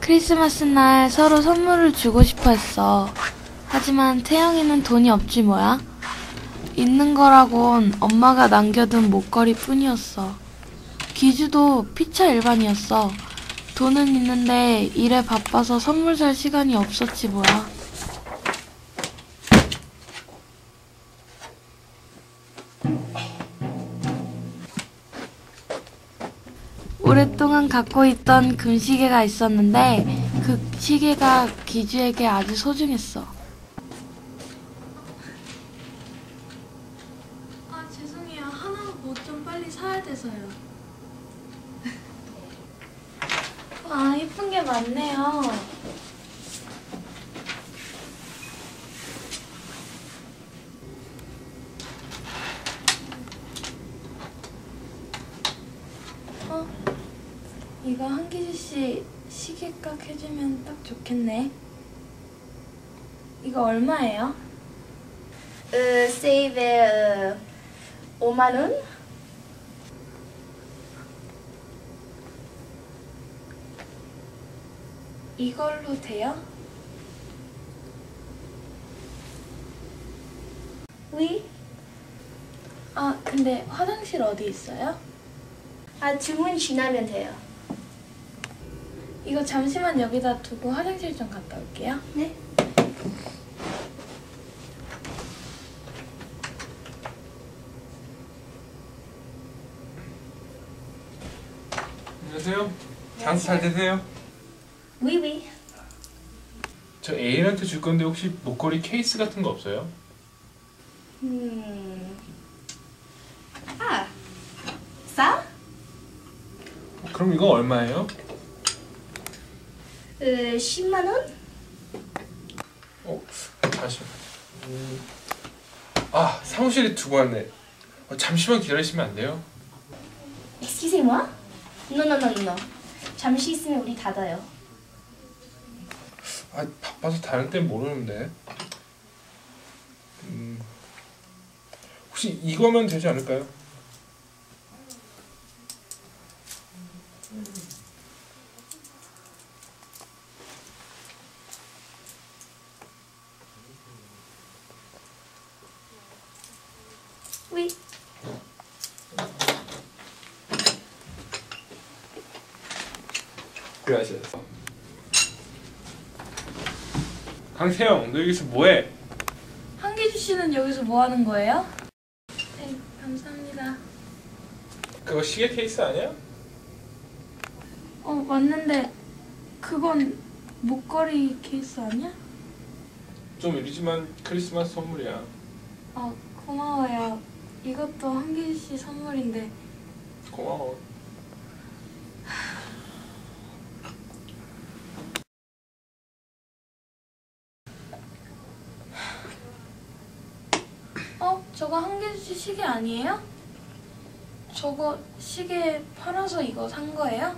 크리스마스 날 서로 선물을 주고 싶어 했어. 하지만 태영이는 돈이 없지 뭐야. 있는 거라곤 엄마가 남겨둔 목걸이 뿐이었어. 기주도 피차 일반이었어. 돈은 있는데 일에 바빠서 선물 살 시간이 없었지 뭐야. 오랫동안 갖고 있던 금시계가 있었는데 그 시계가 기주에게 아주 소중했어. 아, 죄송해요. 하나 뭐 좀 빨리 사야 돼서요. 아, 예쁜 게 많네요. 이거 한기주 씨 시계값 해주면 딱 좋겠네. 이거 얼마예요? 세이브에 5만 원? 이걸로 돼요? 위? 아, 근데 화장실 어디 있어요? 아, 주문 지나면 돼요. 이거 잠시만 여기다 두고 화장실 좀 갔다 올게요. 네. 안녕하세요. 장사 잘 되세요? 위. 저 애인한테 줄 건데 혹시 목걸이 케이스 같은 거 없어요? 아, 싸? 그럼 이거 얼마예요? 10만 원? 다시. 사무실에 두고 왔네. 잠시만 기다리시면 안 돼요? Excusez-moi? No. 잠시 있으면 우리 닫아요. 바빠서 다른 때는 모르는데. 혹시 이거면 되지 않을까요? 위. 그래야죠. 강태영, 너 여기서 뭐해? 한기주 씨는 여기서 뭐 하는 거예요? 네, 감사합니다. 그거 시계 케이스 아니야? 맞는데 그건 목걸이 케이스 아니야? 좀 이르지만 크리스마스 선물이야. 고마워요. 이것도 한기주 씨 선물인데. 고마워. 저거 한기주 씨 시계 아니에요? 저거 시계 팔아서 이거 산 거예요?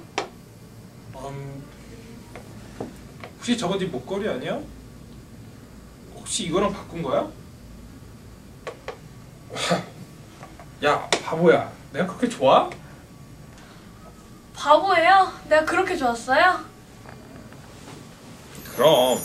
혹시 저거 네 목걸이 아니야? 혹시 이거랑 바꾼 거야? 야, 바보야. 내가 그렇게 좋아? 바보예요? 내가 그렇게 좋았어요? 그럼.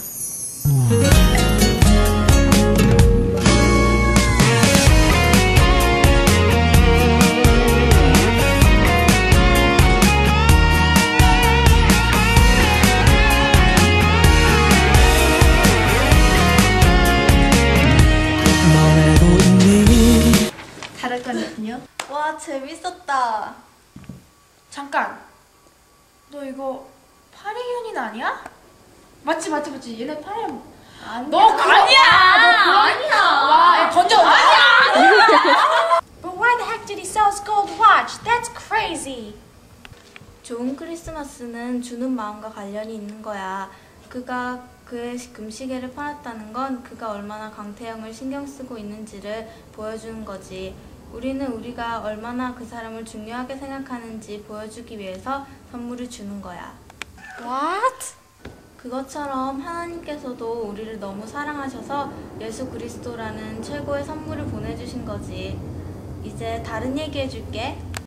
닫을 거거든요. 와, 재밌었다. 잠깐! 너 이거 파리윤인 아니야? 맞지. 얘네 파리윤. 아니야. 너 아니야! 아니야. 와, 얘 던져! 아니야! But why the heck did he sell his gold watch? That's crazy. 좋은 크리스마스는 주는 마음과 관련이 있는 거야. 그가 그의 금시계를 팔았다는 건 그가 얼마나 강태영을 신경 쓰고 있는지를 보여주는 거지. 우리는 우리가 얼마나 그 사람을 중요하게 생각하는지 보여주기 위해서 선물을 주는 거야. What? 그것처럼 하나님께서도 우리를 너무 사랑하셔서 예수 그리스도라는 최고의 선물을 보내주신 거지. 이제 다른 얘기 해줄게.